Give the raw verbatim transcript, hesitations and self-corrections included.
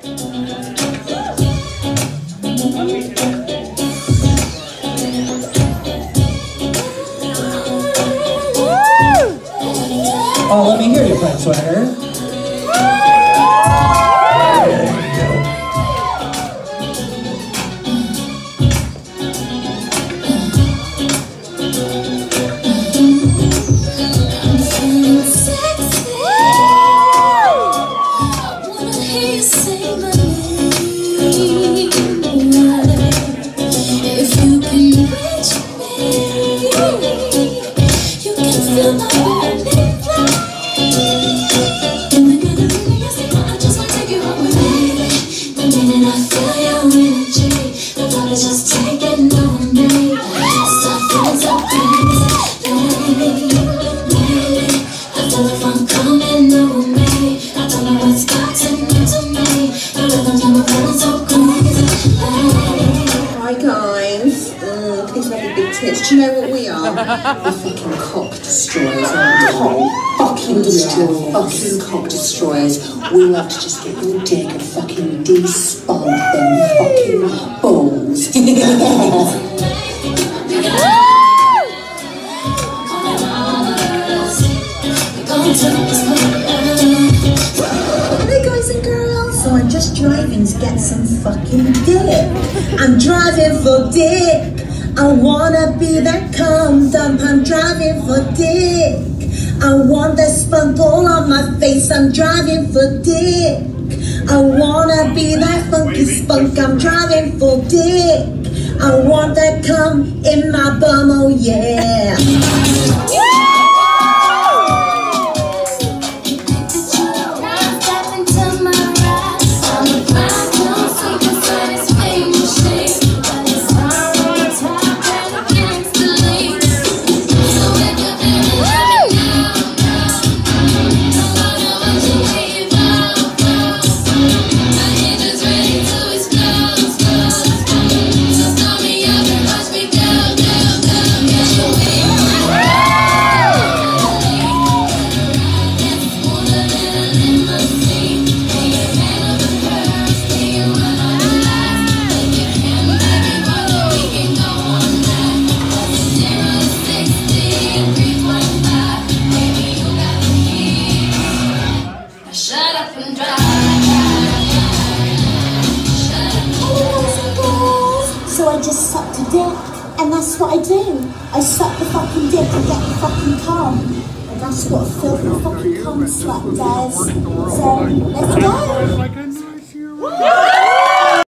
Oh, let me hear you, Fred Swagger. Do you know what we are? We're fucking cock destroyers, aren't we? Fucking destroyers. Yeah, fucking cock destroyers. We love to just get your dick and fucking de-spunk them fucking balls. Hey guys and girls, so I'm just driving to get some fucking dick. I'm driving for dick. I wanna be that cum dump, I'm driving for dick. I want that spunk all on my face, I'm driving for dick. I wanna be that funky spunk, I'm driving for dick. I want that cum in my bum, oh yeah. So I just sucked a dick, and that's what I do. I suck the fucking dick and get the fucking cum. And that's what a filthy fucking cum slut does. So, let's go!